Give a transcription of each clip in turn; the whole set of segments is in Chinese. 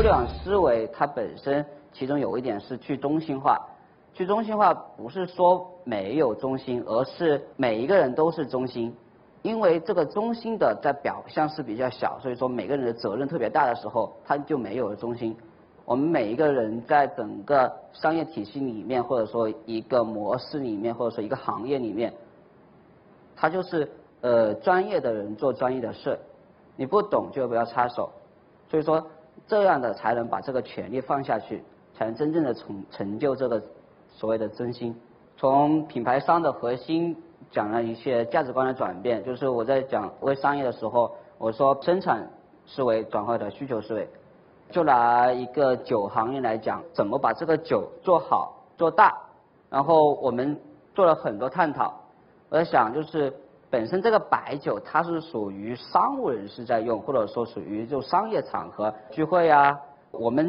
联网思维它本身其中有一点是去中心化。去中心化不是说没有中心，而是每一个人都是中心。因为这个中心的在表象是比较小，所以说每个人的责任特别大的时候，他就没有了中心。我们每一个人在整个商业体系里面，或者说一个模式里面，或者说一个行业里面，他就是专业的人做专业的事，你不懂就不要插手。所以说这样的才能把这个权利放下去，才能真正的成就这个所谓的真心。从品牌商的核心讲了一些价值观的转变，就是我在讲微商业的时候，我说生产思维转化的需求思维。就拿一个酒行业来讲，怎么把这个酒做好做大，然后我们做了很多探讨。我在想，就是本身这个白酒它是属于商务人士在用，或者说属于就商业场合聚会啊，我们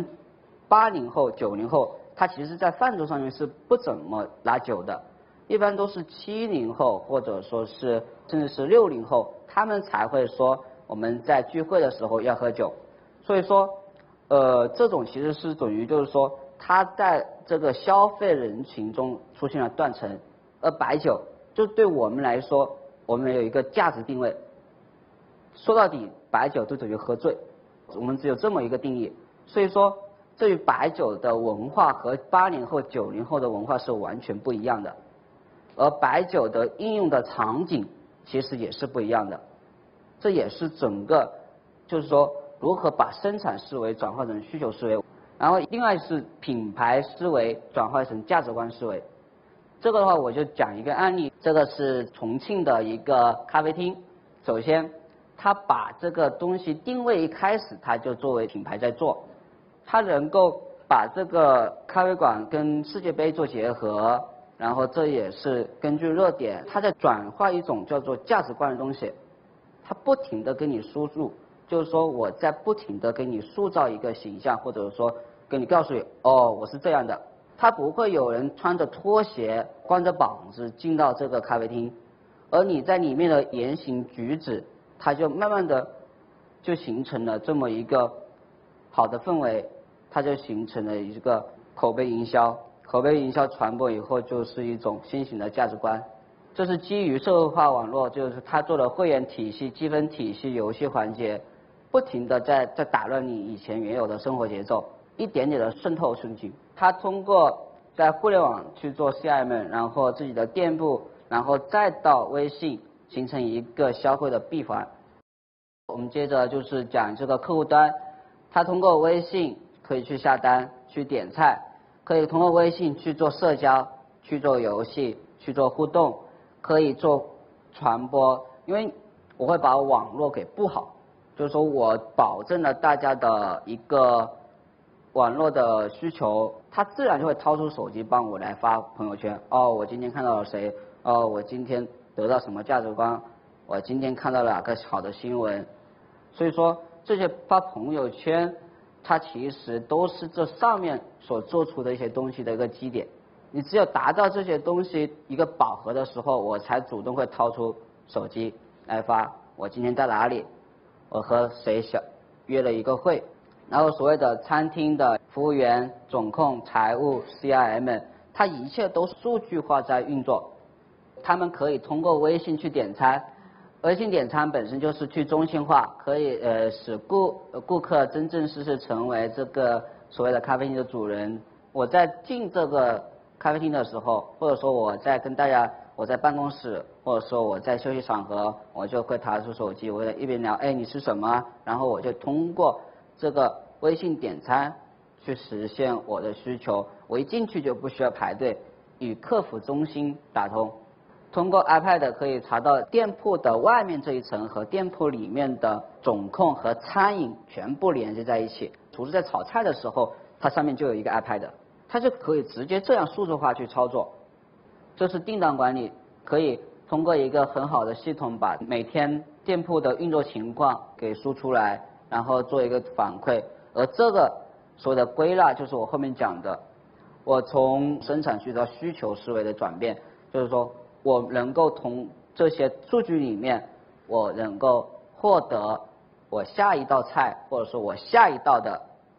80后90后他其实在饭桌上面是不怎么拿酒的，一般都是70后或者说是甚至是60后，他们才会说我们在聚会的时候要喝酒。所以说这种其实是等于就是说它在这个消费人群中出现了断层，而白酒就对我们来说，我们有一个价值定位，说到底白酒就等于喝醉，我们只有这么一个定义。所以说对于白酒的文化和80后90后的文化是完全不一样的，而白酒的应用的场景其实也是不一样的。这也是整个就是说如何把生产思维转化成需求思维，然后另外是品牌思维转化成价值观思维。这个的话我就讲一个案例，这个是重庆的一个咖啡厅。首先他把这个东西定位一开始他就作为品牌在做，他能够把这个咖啡馆跟世界杯做结合，然后这也是根据热点他在转化一种叫做价值观的东西，他不停地跟你输入，就是说我在不停地给你塑造一个形象，或者说跟你告诉你哦我是这样的。他不会有人穿着拖鞋光着膀子进到这个咖啡厅，而你在里面的言行举止，它就慢慢的就形成了这么一个好的氛围，它就形成了一个口碑营销。口碑营销传播以后就是一种新型的价值观。这是基于社会化网络，就是他做了会员体系、积分体系、游戏环节，不停的在打乱你以前原有的生活节奏，一点点的渗透进去。他通过在互联网去做 CRM， 然后自己的店铺，然后再到微信，形成一个消费的闭环。我们接着就是讲这个客户端，他通过微信可以去下单、去点菜，可以通过微信去做社交、去做游戏、去做互动。可以做传播，因为我会把网络给布好，就是说我保证了大家的一个网络的需求，他自然就会掏出手机帮我来发朋友圈。哦，我今天看到了谁？哦，我今天得到什么价值观？我今天看到了哪个好的新闻？所以说这些发朋友圈，它其实都是这上面所做出的一些东西的一个基点。你只有达到这些东西一个饱和的时候，我才主动会掏出手机来发我今天在哪里，我和谁约了一个会。然后所谓的餐厅的服务员、总控、财务、CRM， 它一切都数据化在运作。他们可以通过微信去点餐，微信点餐本身就是去中心化，可以使顾客真正是成为这个所谓的咖啡厅的主人。我在进这个咖啡厅的时候，或者说我在跟大家，我在办公室，或者说我在休息场合，我就会拿出手机，我在一边聊，哎，你吃什么？然后我就通过这个微信点餐去实现我的需求。我一进去就不需要排队，与客服中心打通。通过 iPad 可以查到店铺的外面这一层和店铺里面的总控和餐饮全部连接在一起。厨师在炒菜的时候，它上面就有一个 iPad。它就可以直接这样数字化去操作，这是订单管理，可以通过一个很好的系统把每天店铺的运作情况给输出来，然后做一个反馈。而这个所谓的归纳，就是我后面讲的，我从生产需到需求思维的转变，就是说我能够从这些数据里面，我能够获得我下一道菜或者说我下一道的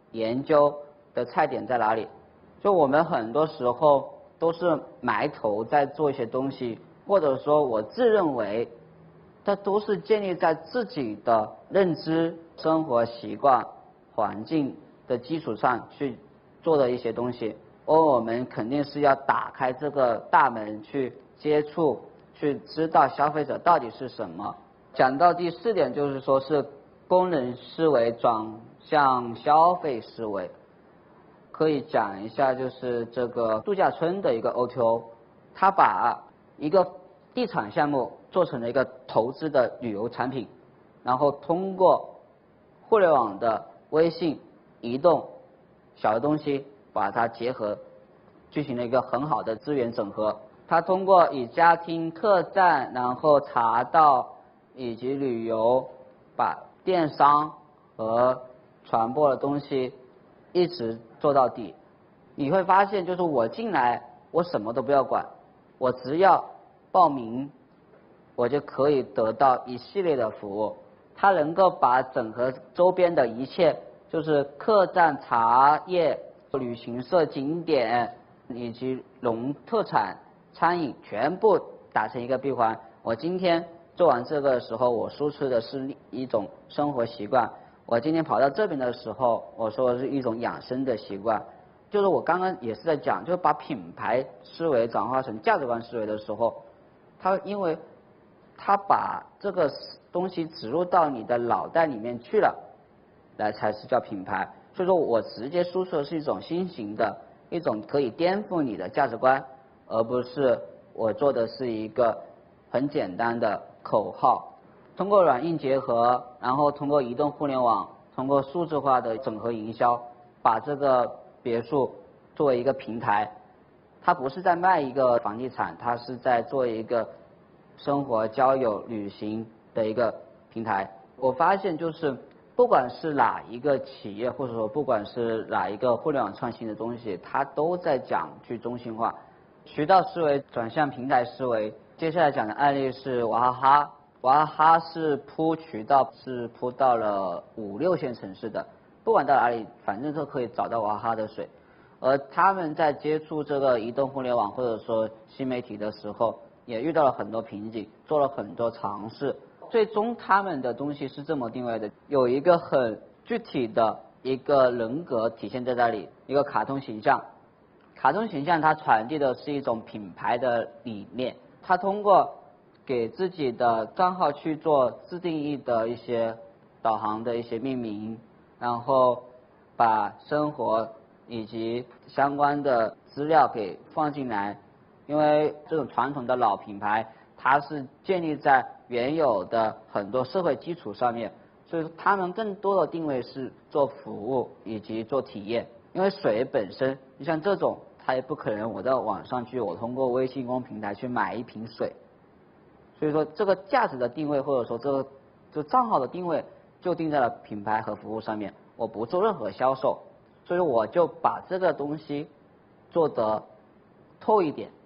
研究的菜点在哪里。就我们很多时候都是埋头在做一些东西，或者说我自认为它都是建立在自己的认知、生活习惯、环境的基础上去做的一些东西，而我们肯定是要打开这个大门去接触，去知道消费者到底是什么。讲到第4点，就是说是功能思维转向消费思维，可以讲一下就是这个度假村的一个 O2O， 它把一个地产项目做成了一个投资的旅游产品，然后通过互联网的微信、移动小的东西把它结合，进行了一个很好的资源整合。它通过以家庭、客栈，然后茶道以及旅游，把电商和传播的东西一直做到底。你会发现，就是我进来，我什么都不要管，我只要报名，我就可以得到一系列的服务。它能够把整合周边的一切，就是客栈、茶叶、旅行社、景点以及农特产、餐饮全部打成一个闭环。我今天做完这个的时候，我输出的是一种生活习惯；我今天跑到这边的时候，我说的是一种养生的习惯。就是我刚刚也是在讲，就是把品牌思维转化成价值观思维的时候，因为它把这个东西植入到你的脑袋里面去了，来才是叫品牌。所以说我直接输出的是一种新型的、一种可以颠覆你的价值观，而不是我做的是一个很简单的口号。通过软硬结合，然后通过移动互联网，通过数字化的整合营销，把这个别墅作为一个平台。它不是在卖一个房地产，它是在做一个生活、交友、旅行的一个平台。我发现就是不管是哪一个企业，或者说不管是哪一个互联网创新的东西，它都在讲去中心化，渠道思维转向平台思维。接下来讲的案例是娃哈哈，娃哈哈是铺渠道，是铺到了5、6线城市的，不管到哪里，反正都可以找到娃哈哈的水。而他们在接触这个移动互联网或者说新媒体的时候，也遇到了很多瓶颈，做了很多尝试。最终他们的东西是这么定位的，有一个很具体的一个人格体现在那里，一个卡通形象。卡通形象它传递的是一种品牌的理念，它通过给自己的账号去做自定义的一些导航的一些命名，然后把生活以及相关的资料给放进来。因为这种传统的老品牌，它是建立在原有的很多社会基础上面，所以说他们更多的定位是做服务以及做体验。因为水本身，你像这种，它也不可能我到网上去，我通过微信公平台去买一瓶水。所以说这个价值的定位，或者说这账号的定位，就定在了品牌和服务上面。我不做任何销售，所以我就把这个东西做得透一点。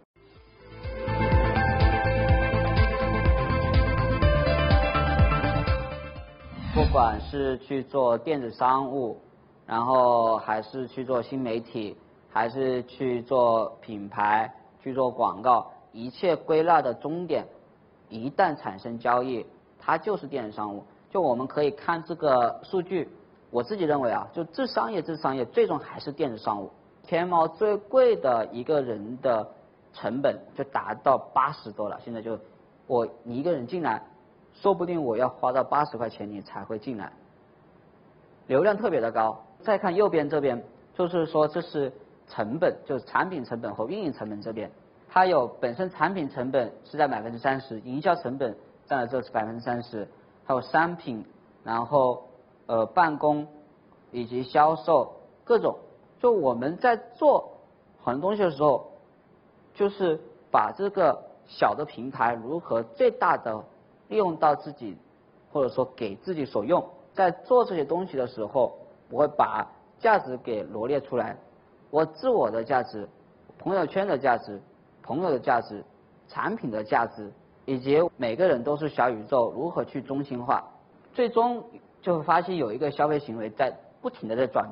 不管是去做电子商务，然后还是去做新媒体，还是去做品牌，去做广告，一切归纳的终点，一旦产生交易，它就是电子商务。就我们可以看这个数据，我自己认为啊，就治商业，最终还是电子商务。天猫最贵的一个人的成本就达到80多了，现在就你一个人进来，说不定我要花到80块钱你才会进来，流量特别的高。再看右边这边，就是说这是成本，就是产品成本和运营成本这边，它有本身产品成本是在30%，营销成本占了这是30%，还有商品，然后办公以及销售各种。就我们在做很多东西的时候，就是把这个小的平台如何最大的利用到自己，或者说给自己所用。在做这些东西的时候，我会把价值给罗列出来，我自我的价值、朋友圈的价值、朋友的价值、产品的价值，以及每个人都是小宇宙如何去中心化。最终就会发现有一个消费行为在不停的在转变，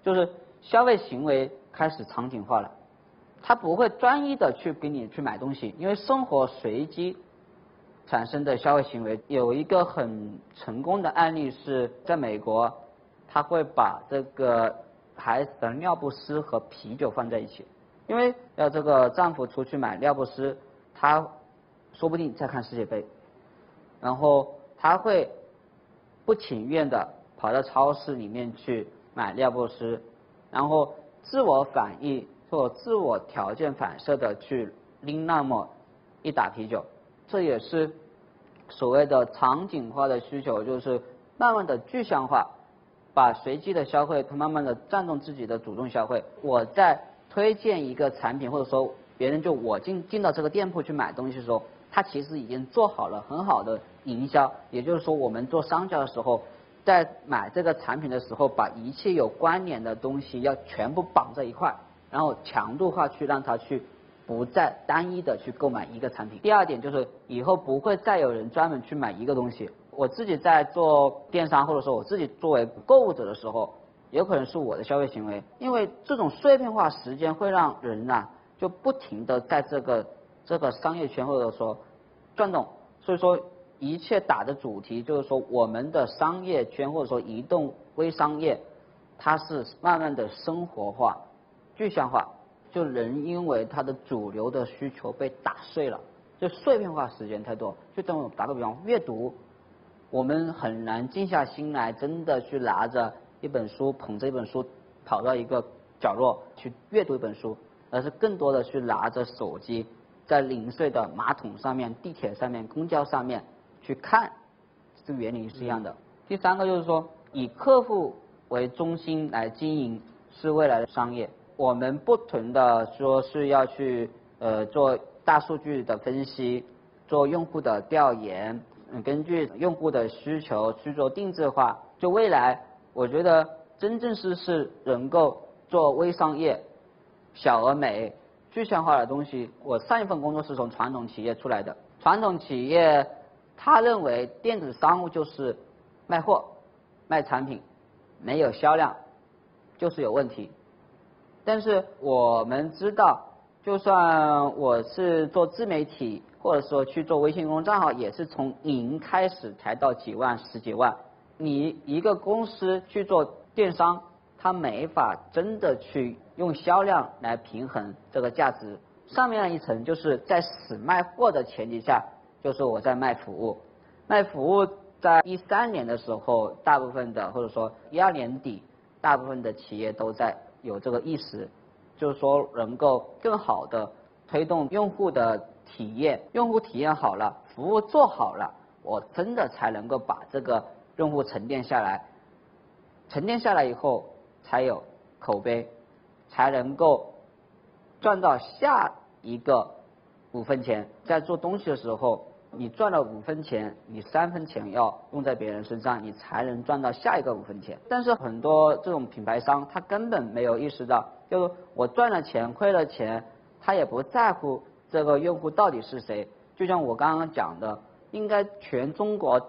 就是消费行为开始场景化了，他不会专一的去给你去买东西，因为生活随机产生的消费行为。有一个很成功的案例是在美国，他会把这个孩子的尿不湿和啤酒放在一起，因为这个丈夫出去买尿不湿，他说不定在看世界杯，然后他会不情愿的跑到超市里面去买尿不湿，然后自我反应或自我条件反射的去拎那么一打啤酒。这也是所谓的场景化的需求，就是慢慢的具象化，把随机的消费它慢慢的占用自己的主动消费。我在推荐一个产品，或者说别人就我进到这个店铺去买东西的时候，他其实已经做好了很好的营销。也就是说，我们做商家的时候，在买这个产品的时候，把一切有关联的东西要全部绑在一块，然后强度化去让他去不再单一的去购买一个产品。第二点就是以后不会再有人专门去买一个东西。我自己在做电商，或者说我自己作为购物者的时候，有可能是我的消费行为，因为这种碎片化时间会让人就不停的在这个商业圈或者说转动。所以说一切打的主题就是说我们的商业圈或者说移动微商业，它是慢慢的生活化、具象化。就人因为他的主流的需求被打碎了，就碎片化时间太多。就等我打个比方，阅读，我们很难静下心来真的去拿着一本书，捧着一本书跑到一个角落去阅读一本书，而是更多的去拿着手机在零碎的马桶上面、地铁上面、公交上面去看，这个原理是一样的。第三个就是说，以客户为中心来经营是未来的商业。我们不停的说是要去做大数据的分析，做用户的调研，根据用户的需求去做定制化。就未来我觉得真正是能够做微商业、小而美、具象化的东西。我上一份工作是从传统企业出来的，传统企业他认为电子商务就是卖货、卖产品，没有销量就是有问题。但是我们知道，就算我是做自媒体，或者说去做微信公众账号，也是从零开始才到几万、十几万。你一个公司去做电商，它没法真的去用销量来平衡这个价值。上面一层就是在死卖货的前提下，就是我在卖服务。卖服务在13年的时候，大部分的或者说12年底，大部分的企业都在有这个意识，就是说能够更好的推动用户的体验，用户体验好了，服务做好了，我真的才能够把这个用户沉淀下来，沉淀下来以后才有口碑，才能够赚到下一个5分钱。在做东西的时候，你赚了5分钱，你3分钱要用在别人身上，你才能赚到下一个5分钱。但是很多这种品牌商他根本没有意识到，就是我赚了钱亏了钱，他也不在乎这个用户到底是谁。就像我刚刚讲的，应该全中国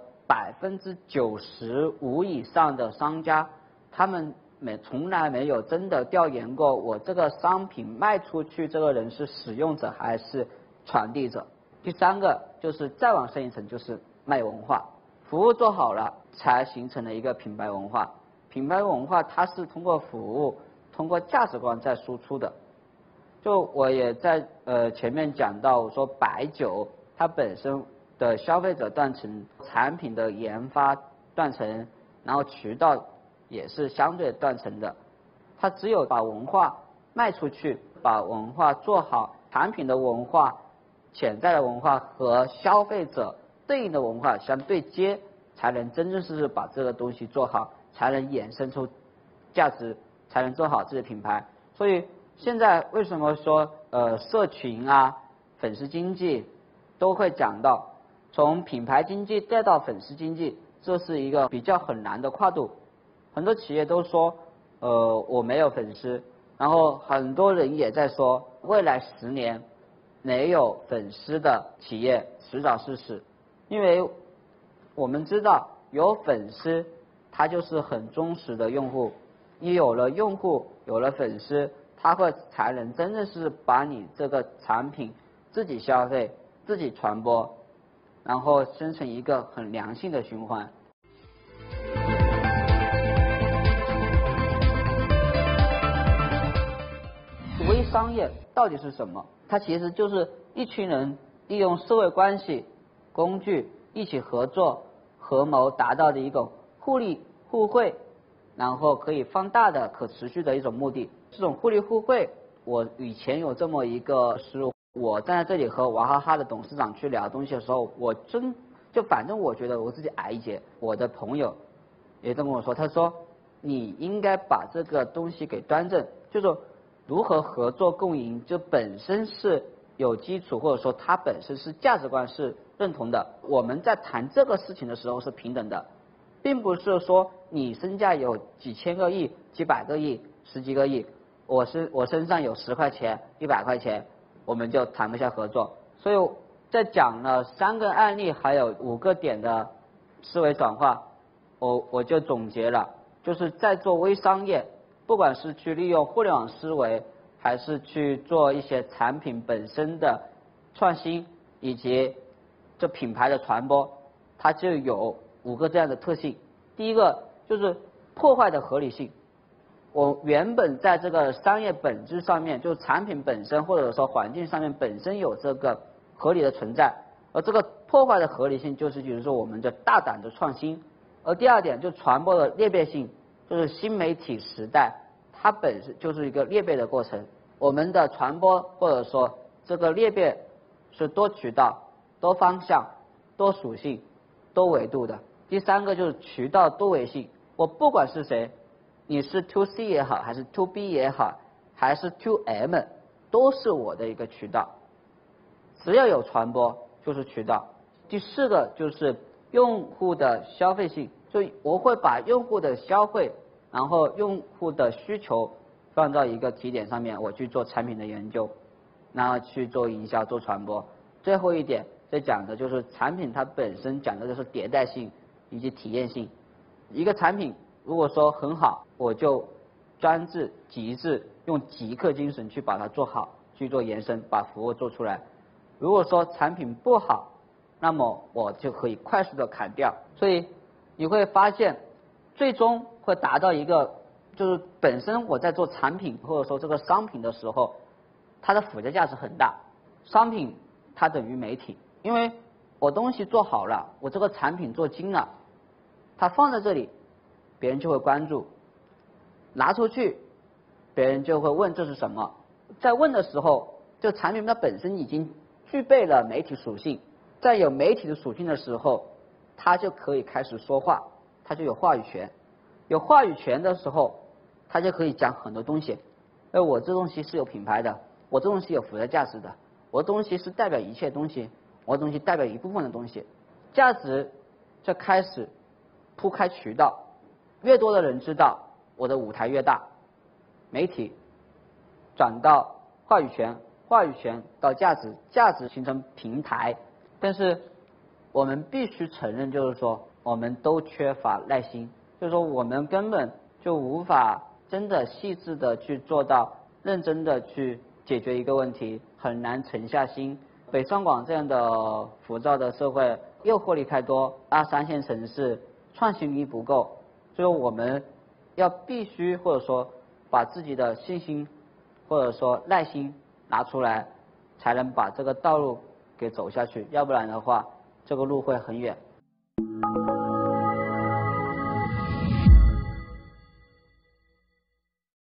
95%以上的商家，他们从来没有真的调研过我这个商品卖出去这个人是使用者还是传递者。第三个就是再往深一层，就是卖文化，服务做好了才形成了一个品牌文化。品牌文化它是通过服务、通过价值观在输出的。就我也在前面讲到，我说白酒它本身的消费者断层、产品的研发断层，然后渠道也是相对断层的。它只有把文化卖出去，把文化做好，产品的文化、潜在的文化和消费者对应的文化相对接，才能真正是把这个东西做好，才能衍生出价值，才能做好自己的品牌。所以现在为什么说社群粉丝经济都会讲到，从品牌经济带到粉丝经济，这是一个比较很难的跨度。很多企业都说我没有粉丝，然后很多人也在说未来10年没有粉丝的企业迟早是死。因为我们知道有粉丝他就是很忠实的用户， 你有了用户，有了粉丝，他会才能真的是把你这个产品自己消费、自己传播，然后生成一个很良性的循环。微商业到底是什么？它其实就是一群人利用社会关系、工具一起合作、合谋达到的一个互利互惠，然后可以放大的可持续的一种目的。这种互利互惠，我以前有这么一个思路，我站在这里和娃哈哈的董事长去聊东西的时候，反正我觉得我自己矮一截。我的朋友也这么跟我说，他说你应该把这个东西给端正，就是如何合作共赢，就本身是有基础，或者说它本身是价值观是认同的。我们在谈这个事情的时候是平等的，并不是说你身价有几千个亿、几百个亿、十几个亿，我身上有10块钱、100块钱，我们就谈不下合作。所以在讲了3个案例，还有5个点的思维转化，我就总结了，就是在做微商业。不管是去利用互联网思维，还是去做一些产品本身的创新，以及这品牌的传播，它就有5个这样的特性。第一个就是破坏的合理性。我原本在这个商业本质上面，就是产品本身或者说环境上面本身有这个合理的存在，而这个破坏的合理性就是比如说我们的大胆的创新。而第2点就传播的裂变性。就是新媒体时代，它本身就是一个裂变的过程。我们的传播或者说这个裂变是多渠道、多方向、多属性、多维度的。第3个就是渠道多维性。我不管是谁，你是 to C 也好，还是 to B 也好，还是 to M， 都是我的一个渠道。只要有传播就是渠道。第4个就是用户的消费性。所以我会把用户的消费，然后用户的需求放到一个提点上面，我去做产品的研究，然后去做营销、做传播。最后一点在讲的就是产品它本身讲的就是迭代性以及体验性。一个产品如果说很好，我就专制、极致，用极客精神去把它做好，去做延伸，把服务做出来。如果说产品不好，那么我就可以快速的砍掉。所以你会发现，最终会达到一个，就是本身我在做产品或者说这个商品的时候，它的附加价值很大。商品它等于媒体，因为我东西做好了，我这个产品做精了，它放在这里，别人就会关注，拿出去，别人就会问这是什么。在问的时候，这产品它本身已经具备了媒体属性，在有媒体的属性的时候，他就可以开始说话，他就有话语权。有话语权的时候，他就可以讲很多东西。我这东西是有品牌的，我这东西有附加价值的，我东西是代表一切东西，我东西代表一部分的东西。价值就开始铺开渠道，越多的人知道，我的舞台越大。媒体转到话语权，话语权到价值，价值形成平台。但是我们必须承认，就是说我们都缺乏耐心，就是说我们根本就无法真的细致的去做到认真的去解决一个问题，很难沉下心。北上广这样的浮躁的社会，诱惑力太多，2、3线城市创新力不够，所以我们要必须或者说把自己的信心或者说耐心拿出来，才能把这个道路给走下去，要不然的话这个路会很远。